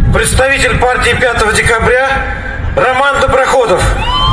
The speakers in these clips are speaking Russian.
представитель партии 5 декабря Роман Доброходов.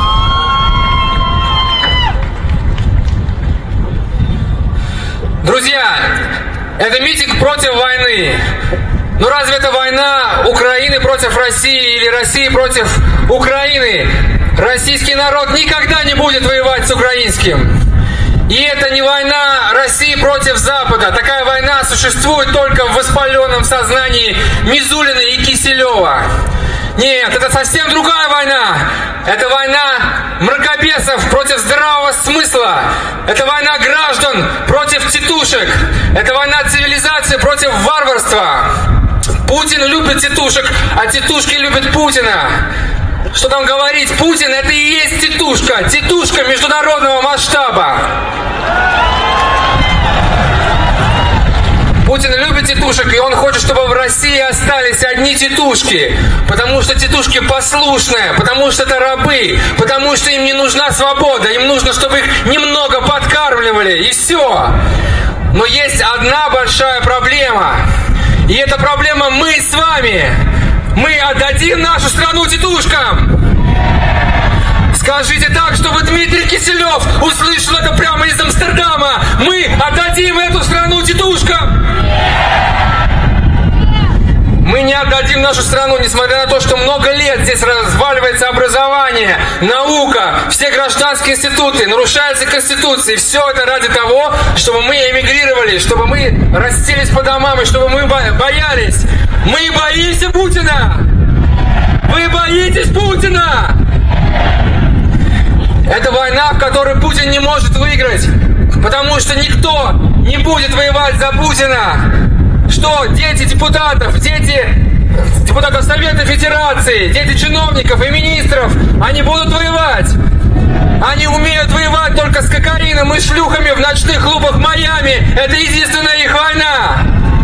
Друзья, это митинг против войны. Но разве это война Украины против России или России против Украины? Российский народ никогда не будет воевать с украинским. И это не война России против Запада. Такая война существует только в воспаленном сознании Мизулина и Киселева. Нет, это совсем другая война. Это война мракобесов против здравого смысла. Это война граждан против тетушек. Это война цивилизации против варварства. Путин любит тетушек, а тетушки любят Путина. Что там говорить, Путин это и есть тетушка. Тетушка международного масштаба. Путин любит тетушек, и он хочет, чтобы в России остались одни тетушки. Потому что тетушки послушные, потому что это рабы, потому что им не нужна свобода, им нужно, чтобы их немного подкармливали, и все. Но есть одна большая проблема. И эта проблема мы с вами. Мы отдадим нашу страну тетушкам. Скажите так, чтобы Дмитрий Киселев услышал это прямо из Амстердама. Мы отдадим эту страну тетушкам. Мы не отдадим нашу страну, несмотря на то, что много лет здесь разваливается образование, наука, все гражданские институты, нарушается Конституция. И все это ради того, чтобы мы эмигрировали, чтобы мы расселись по домам, и чтобы мы боялись. Мы боимся Путина! Вы боитесь Путина! Это война, в которой Путин не может выиграть, потому что никто не будет воевать за Путина. Что дети депутатов, дети депутатов Совета Федерации, дети чиновников и министров, они будут воевать. Они умеют воевать только с кокаином и шлюхами в ночных клубах Майами. Это единственная их война.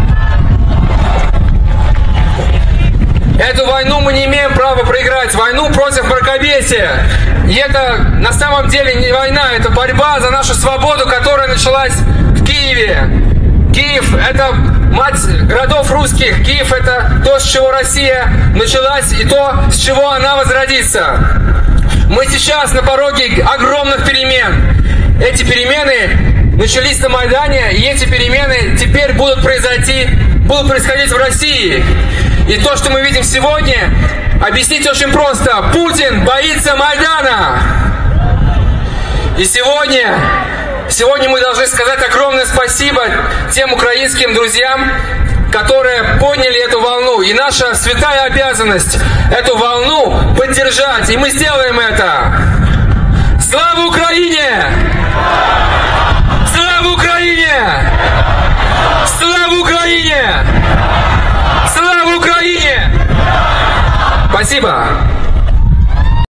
Эту войну мы не имеем права проиграть. Войну против мракобесия. И это на самом деле не война, это борьба за нашу свободу, которая началась в Киеве. Киев – это мать городов русских. Киев – это то, с чего Россия началась, и то, с чего она возродится. Мы сейчас на пороге огромных перемен. Эти перемены начались на Майдане, и эти перемены теперь будут происходить в России. И то, что мы видим сегодня, объяснить очень просто. Путин боится Майдана. И сегодня мы должны сказать огромное спасибо тем украинским друзьям, которые подняли эту волну. И наша святая обязанность эту волну поддержать. И мы сделаем это. Слава Украине! Слава Украине! Слава Украине! Слава Украине! Спасибо!